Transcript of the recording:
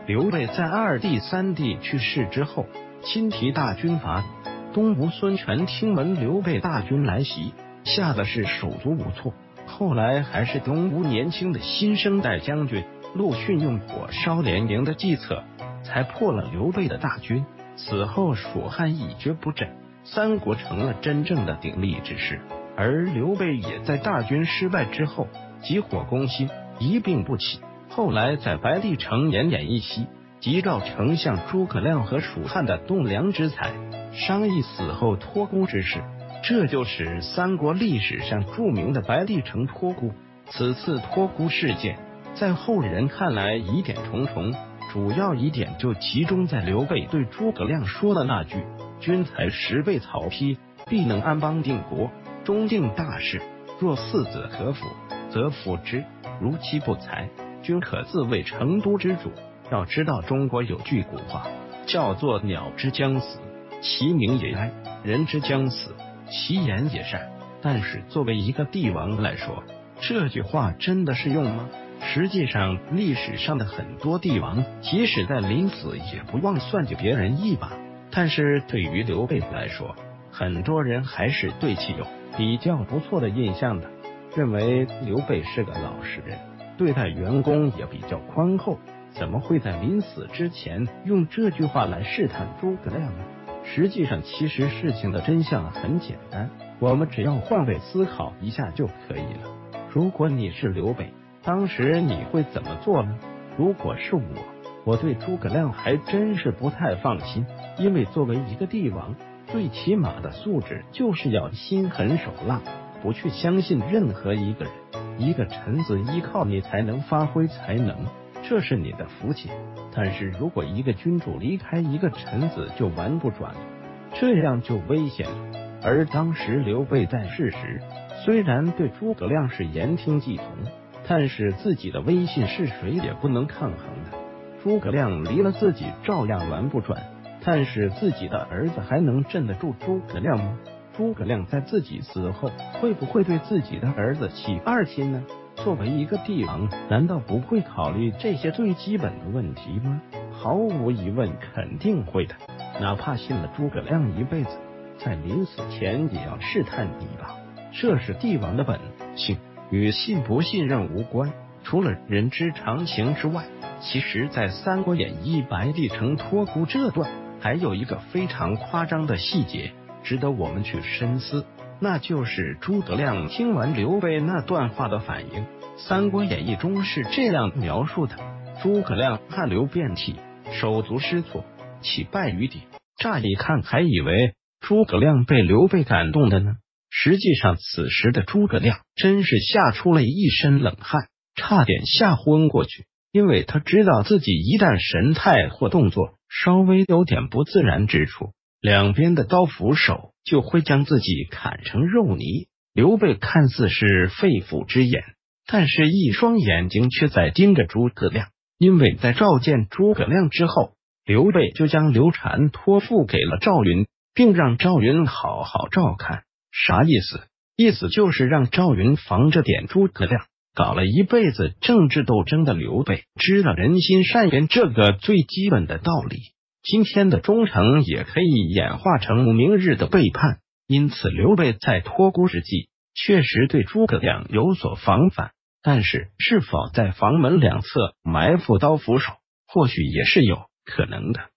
刘备在二弟三弟去世之后，亲提大军伐东吴。孙权听闻刘备大军来袭，吓得是手足无措。后来还是东吴年轻的新生代将军陆逊用火烧连营的计策，才破了刘备的大军。此后蜀汉一蹶不振，三国成了真正的鼎立之势。而刘备也在大军失败之后急火攻心，一病不起。后来在白帝城奄奄一息，急召丞相诸葛亮和蜀汉的栋梁之才，商议死后托孤之事。这就使三国历史上著名的白帝城托孤。此次托孤事件在后人看来疑点重重，主要疑点就集中在刘备对诸葛亮说的那句君才10倍草坯，必能安邦定国，终定大事。若四子可辅，则辅之；如其不才，君可自为成都之主。要知道中国有句古话叫做鸟之将死，其鸣也哀；人之将死，其言也善。但是作为一个帝王来说，这句话真的适用吗？实际上历史上的很多帝王即使在临死也不忘算计别人一把。但是对于刘备来说，很多人还是对其有比较不错的印象的，认为刘备是个老实人，对待员工也比较宽厚。怎么会在临死之前用这句话来试探诸葛亮呢？实际上其实事情的真相很简单，我们只要换位思考一下就可以了。如果你是刘备，当时你会怎么做呢？如果是我对诸葛亮还真是不太放心，因为作为一个帝王，最起码的素质就是要心狠手辣，不去相信任何一个人。一个臣子依靠你才能发挥才能，这是你的福气。但是如果一个君主离开一个臣子就玩不转了，这样就危险了。而当时刘备在世时，虽然对诸葛亮是言听计从，但是自己的威信是谁也不能抗衡的。诸葛亮离了自己照样玩不转，但是自己的儿子还能镇得住诸葛亮吗？诸葛亮在自己死后会不会对自己的儿子起二心呢？作为一个帝王，难道不会考虑这些最基本的问题吗？毫无疑问肯定会的。哪怕信了诸葛亮一辈子，在临死前也要试探一把，这是帝王的本性，与信不信任无关。除了人之常情之外，其实在《三国演义》白帝城托孤这段还有一个非常夸张的细节值得我们去深思，那就是诸葛亮听完刘备那段话的反应。《三国演义》中是这样描述的：诸葛亮汗流遍体，手足失措，起败于地。乍一看还以为诸葛亮被刘备感动的呢，实际上此时的诸葛亮真是吓出了一身冷汗，差点吓昏过去。因为他知道自己一旦神态或动作稍微有点不自然之处，两边的刀斧手就会将自己砍成肉泥。刘备看似是肺腑之言，但是一双眼睛却在盯着诸葛亮。因为在召见诸葛亮之后，刘备就将刘禅托付给了赵云，并让赵云好好照看。啥意思？意思就是让赵云防着点诸葛亮。搞了一辈子政治斗争的刘备知道人心善变这个最基本的道理，今天的忠诚也可以演化成明日的背叛。因此刘备在托孤之际确实对诸葛亮有所防范，但是是否在房门两侧埋伏刀斧手，或许也是有可能的。